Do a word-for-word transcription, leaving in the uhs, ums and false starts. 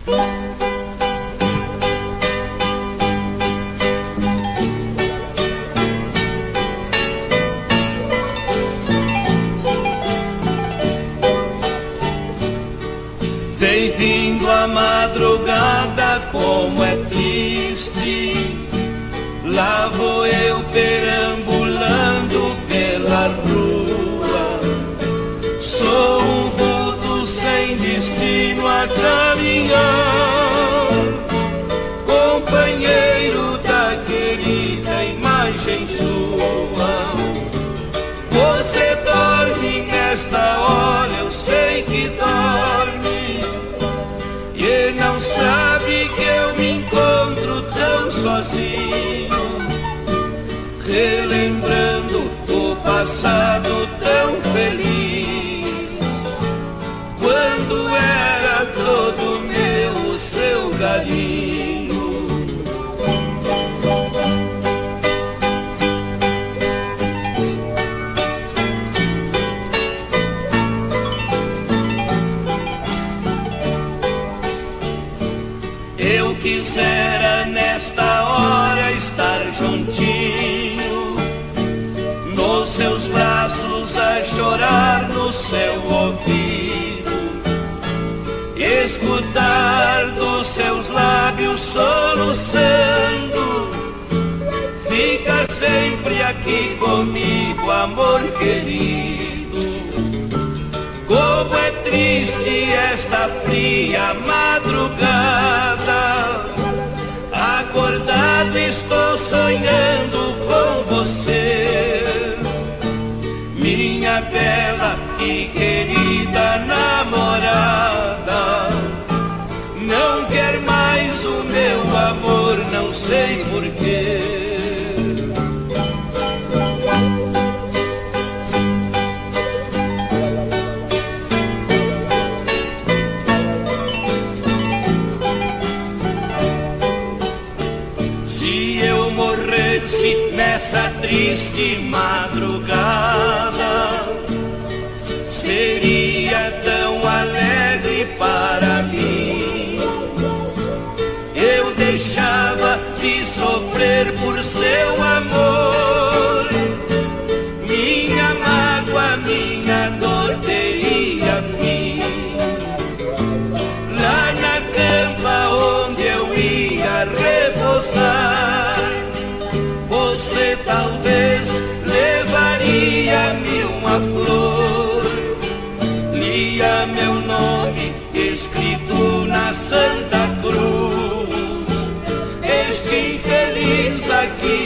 Vem vindo a madrugada, como é triste. Lá vou eu perambulando pela rua. Sou um vulto sem destino a caminhar, companheiro da querida imagem sua. Você dorme nesta hora, eu sei que dorme, e não sabe que eu me encontro tão sozinho, relembrando o passado tão feliz, quando era todo meu o seu carinho. Eu quisera nesta hora estar juntinho, nos seus braços a chorar no seu ouvido, escutar dos seus lábios soluçando: fica sempre aqui comigo, amor querido. Como é triste esta fria madrugada, acordado estou sonhando com você, minha bela e querida namorada. Não quer mais o meu amor, não sei porquê. Nessa triste madrugada, seria tão alegre para mim. Eu deixava de sofrer por seu amor, minha mágoa, minha dor teria fim. Lá na campa onde eu ia repousar, você talvez levaria-me uma flor, lia meu nome escrito na Santa Cruz. Este infeliz aqui